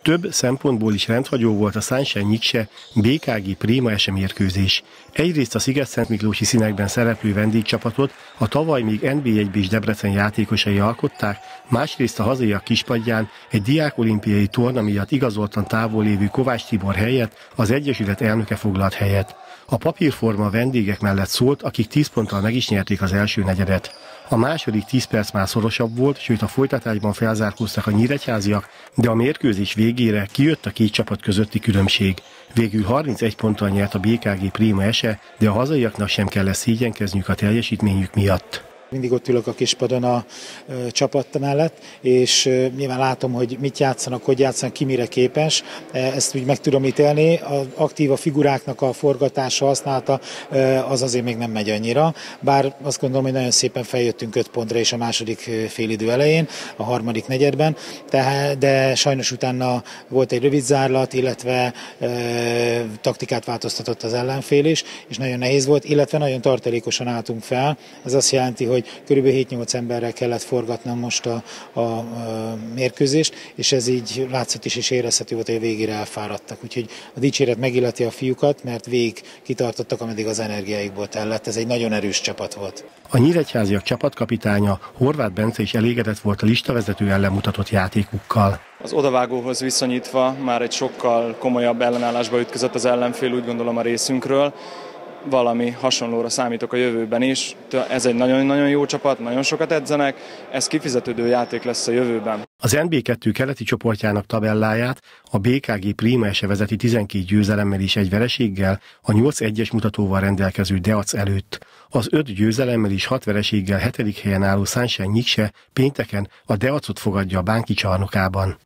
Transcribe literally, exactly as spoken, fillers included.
Több szempontból is rendhagyó volt a Sunshine-Nyikse bé ká gé Prima es e mérkőzés. Egyrészt a Szigetszentmiklósi színekben szereplő vendégcsapatot a tavaly még en bé egy és Debrecen játékosai alkották, másrészt a hazaiak kispadján egy diákolimpiai torna miatt igazoltan távol lévő Kovács Tibor helyett az Egyesület elnöke foglalt helyet. A papírforma a vendégek mellett szólt, akik tíz ponttal meg is nyerték az első negyedet. A második tíz perc már szorosabb volt, sőt a folytatásban felzárkóztak a nyíregyháziak, de a mérkőzés végére kijött a két csapat közötti különbség. Végül harmincegy ponttal nyert a bé ká gé Prima es e, de a hazaiaknak sem kellett szégyenkezniük a teljesítményük miatt. Mindig ott ülök a kispadon a ö, csapat mellett, és ö, nyilván látom, hogy mit játszanak, hogy játszanak, ki mire képes. Ezt úgy meg tudom ítélni. Az aktív a figuráknak a forgatása, használata, ö, az azért még nem megy annyira. Bár azt gondolom, hogy nagyon szépen feljöttünk öt pontra is a második félidő elején, a harmadik negyedben, de, de sajnos utána volt egy rövid zárlat, illetve ö, taktikát változtatott az ellenfél is, és nagyon nehéz volt, illetve nagyon tartalékosan álltunk fel. Ez azt jelenti, hogy hogy körülbelül hét-nyolc emberrel kellett forgatnom most a, a, a mérkőzést, és ez így látszott is, és érezhető volt, hogy a végére elfáradtak. Úgyhogy a dicséret megilleti a fiúkat, mert végig kitartottak, ameddig az energiáikból tellett. Ez egy nagyon erős csapat volt. A nyíregyháziak csapatkapitánya, Horváth Bence is elégedett volt a listavezető ellen mutatott játékukkal. Az odavágóhoz viszonyítva már egy sokkal komolyabb ellenállásba ütközött az ellenfél, úgy gondolom a részünkről. Valami hasonlóra számítok a jövőben is. Ez egy nagyon-nagyon jó csapat, nagyon sokat edzenek, ez kifizetődő játék lesz a jövőben. Az en bé kettő keleti csoportjának tabelláját a bé ká gé Prima es e vezeti tizenkét győzelemmel és egy vereséggel, a nyolc egyes mutatóval rendelkező Deac előtt. Az öt győzelemmel és hat vereséggel hetedik helyen álló Sunshine-Nyikse pénteken a Deacot fogadja a Bánki csarnokában.